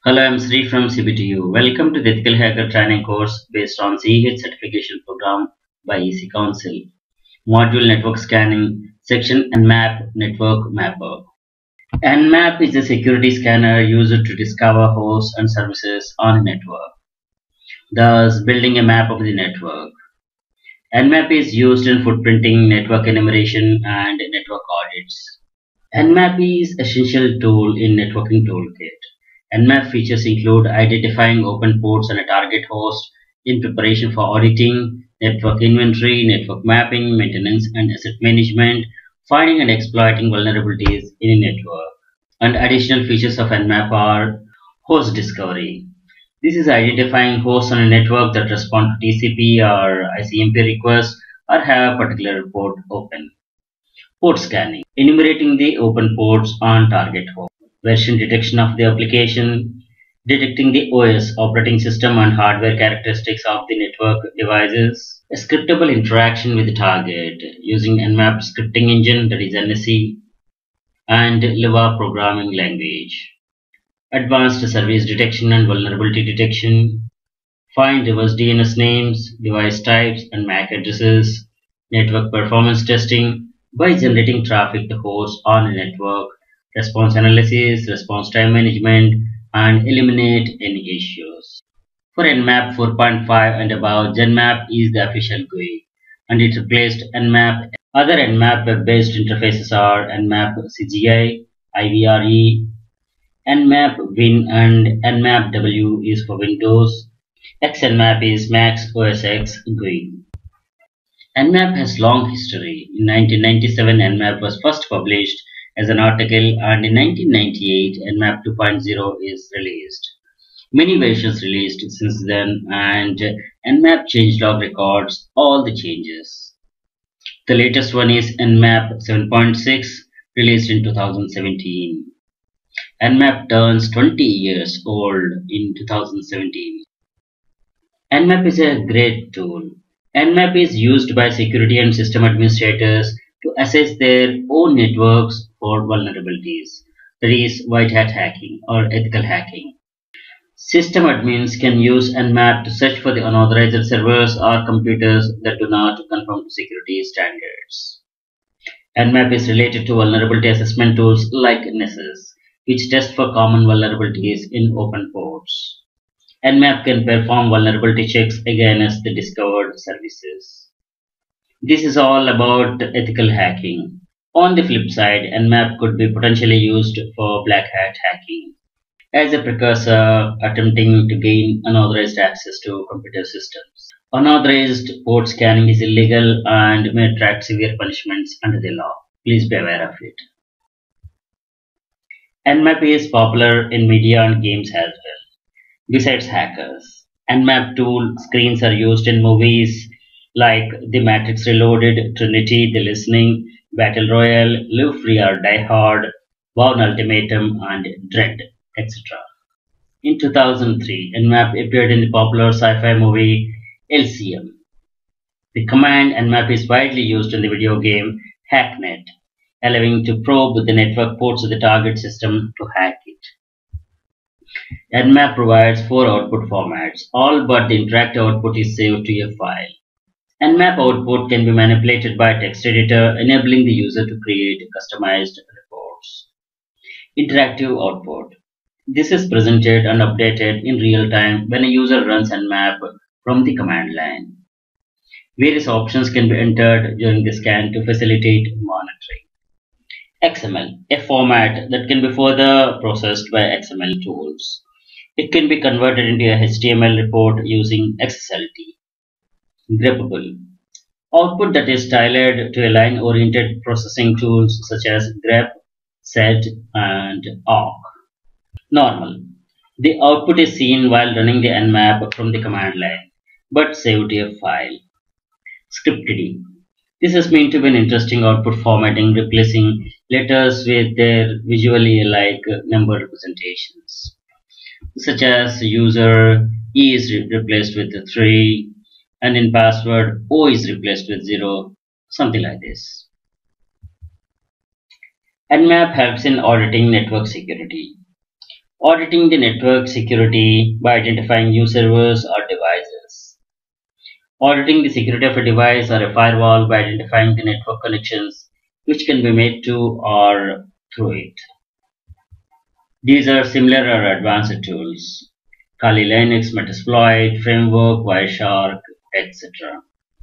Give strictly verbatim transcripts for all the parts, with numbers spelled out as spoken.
Hello, I'm Sri from C B T U. Welcome to the Ethical Hacker Training course based on C E H certification program by E C Council. Module Network Scanning, Section Nmap Network Mapper. Nmap is a security scanner used to discover hosts and services on a network, thus building a map of the network. Nmap is used in footprinting, network enumeration, and network audits. Nmap is essential tool in networking toolkit. Nmap features include identifying open ports and a target host in preparation for auditing, network inventory, network mapping, maintenance and asset management, finding and exploiting vulnerabilities in a network. And additional features of Nmap are host discovery. This is identifying hosts on a network that respond to T C P or I C M P requests or have a particular port open. Port scanning, enumerating the open ports on target host. Version detection of the application, detecting the O S operating system and hardware characteristics of the network devices. A scriptable interaction with the target using Nmap scripting engine, that is N S E, and Lua programming language. Advanced service detection and vulnerability detection. Find reverse D N S names, device types and M A C addresses. Network performance testing by generating traffic to hosts on a network. Response analysis, response time management, and eliminate any issues. For Nmap four point five and above, GenMap is the official G U I, and it replaced Nmap. Other Nmap web-based interfaces are Nmap C G I, I V R E, Nmap Win, and Nmap W is for Windows. XNmap is Max O S X G U I. Nmap has long history. In nineteen ninety-seven, Nmap was first published as an article, and in nineteen ninety-eight, Nmap two point oh is released. Many versions released since then, and Nmap changelog records all the changes. The latest one is Nmap seven point six, released in two thousand seventeen. Nmap turns twenty years old in two thousand seventeen. Nmap is a great tool. Nmap is used by security and system administrators to assess their own networks for vulnerabilities, that is white hat hacking or ethical hacking. System admins can use Nmap to search for the unauthorized servers or computers that do not conform to security standards. Nmap is related to vulnerability assessment tools like Nessus, which test for common vulnerabilities in open ports. Nmap can perform vulnerability checks against the discovered services. This is all about ethical hacking. On the flip side, Nmap could be potentially used for black hat hacking as a precursor attempting to gain unauthorized access to computer systems. Unauthorized port scanning is illegal and may attract severe punishments under the law. Please be aware of it. Nmap is popular in media and games as well. Besides hackers, Nmap tool screens are used in movies like The Matrix Reloaded, Trinity, The Listening, Battle Royale, Live Free or Die Hard, Bourne Ultimatum, and Dread, et cetera. In two thousand three, Nmap appeared in the popular sci-fi movie L C M. The command Nmap is widely used in the video game Hacknet, allowing to probe the network ports of the target system to hack it. Nmap provides four output formats, all but the interactive output is saved to a file. Nmap output can be manipulated by a text editor, enabling the user to create customized reports. Interactive output. This is presented and updated in real time when a user runs Nmap from the command line. Various options can be entered during the scan to facilitate monitoring. X M L, a format that can be further processed by X M L tools. It can be converted into a H T M L report using X S L T. Greppable, output that is tailored to a line-oriented processing tools such as grep, sed, and awk. Normal, the output is seen while running the Nmap from the command line, but saved to a file. Scripted, this is meant to be an interesting output formatting, replacing letters with their visually alike number representations, such as user E is re replaced with the three, and in password O is replaced with zero, something like this. Nmap helps in auditing network security. Auditing the network security by identifying new servers or devices. Auditing the security of a device or a firewall by identifying the network connections which can be made to or through it. These are similar or advanced tools: Kali Linux, Metasploit, Framework, Wireshark, et cetera.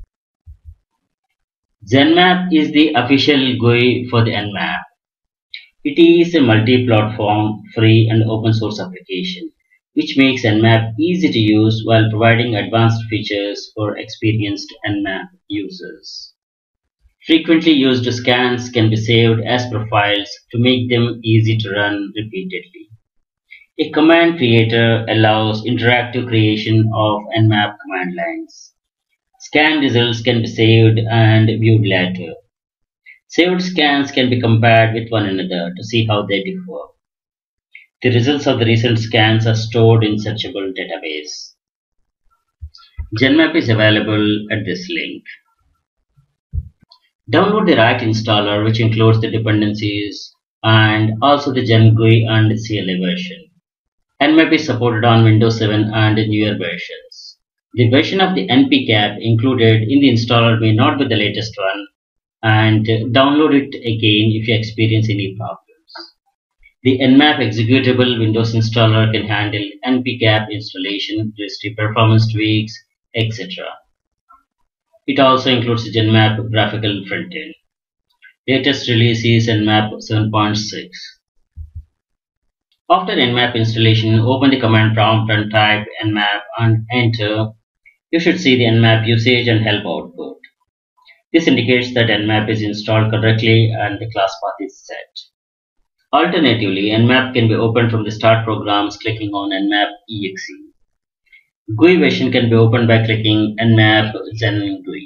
ZenMap is the official G U I for the Nmap. It is a multi-platform, free and open source application which makes Nmap easy to use while providing advanced features for experienced Nmap users. Frequently used scans can be saved as profiles to make them easy to run repeatedly. A command creator allows interactive creation of Nmap command lines. Scan results can be saved and viewed later. Saved scans can be compared with one another to see how they differ. The results of the recent scans are stored in searchable database. ZenMap is available at this link. Download the right installer, which includes the dependencies and also the Gen G U I and C L A version. Nmap is supported on Windows seven and newer versions. The version of the N P cap included in the installer may not be the latest one, and download it again if you experience any problems. The Nmap executable Windows installer can handle N P cap installation, registry performance tweaks, et cetera. It also includes the ZenMap graphical frontend. Latest release is Nmap seven point six. After Nmap installation, open the command prompt and type Nmap and enter. You should see the Nmap usage and help output. This indicates that Nmap is installed correctly and the class path is set. Alternatively, Nmap can be opened from the Start Programs clicking on Nmap E X E. G U I version can be opened by clicking Nmap Zen G U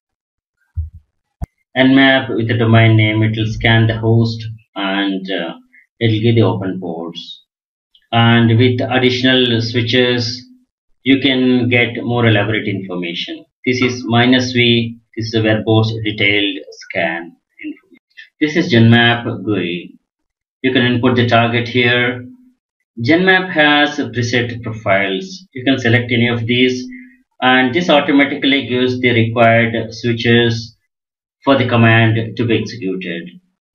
I. Nmap with the domain name, it will scan the host and uh, it will give the open ports. And with additional switches, you can get more elaborate information. This is minus V, this is a verbose detailed scan information. This is ZenMap G U I. You can input the target here. ZenMap has preset profiles. You can select any of these and this automatically gives the required switches for the command to be executed.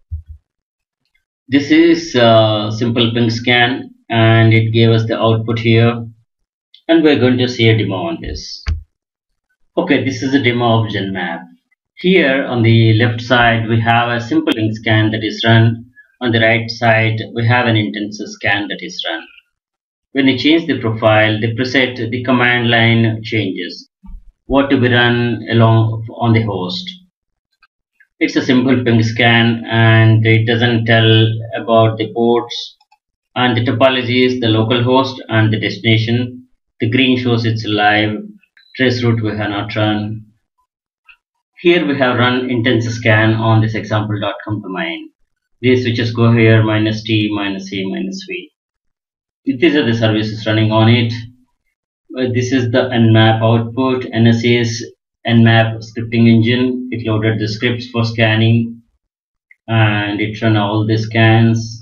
This is a simple ping scan and it gave us the output here, and we're going to see a demo on this. Okay, this is a demo of ZenMap. Here on the left side we have a simple ping scan that is run. On the right side we have an intensive scan that is run. When you change the profile, the preset, the command line changes. What to be run along on the host. It's a simple ping scan and it doesn't tell about the ports, and the topology is the local host and the destination. The green shows it's live. Trace route we have not run. Here we have run intensive scan on this example dot com domain. These switches go here minus T, minus A, minus V. These are the services running on it. This is the Nmap output. N S A's Nmap scripting engine. It loaded the scripts for scanning and it ran all the scans.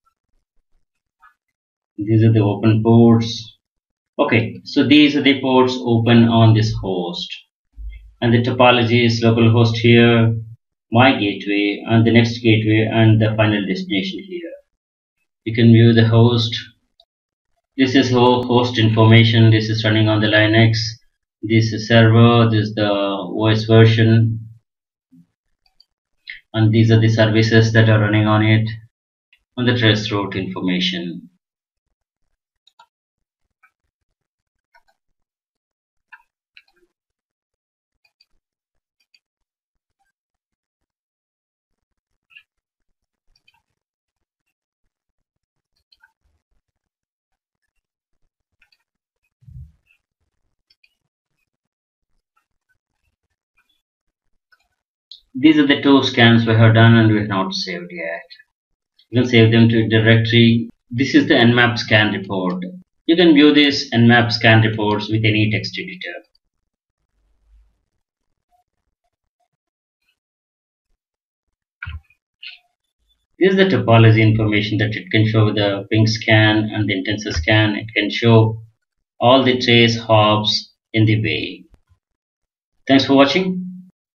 These are the open ports. Okay, so these are the ports open on this host. And the topology is localhost here, my gateway, and the next gateway, and the final destination here. You can view the host. This is host information. This is running on the Linux. This is server. This is the O S version. And these are the services that are running on it. On the trace route information. These are the two scans we have done and we have not saved yet. You can save them to a directory. This is the Nmap scan report. You can view this Nmap scan reports with any text editor. is the topology information that it can show the ping scan and the intensive scan. It can show all the trace hops in the way. Thanks for watching.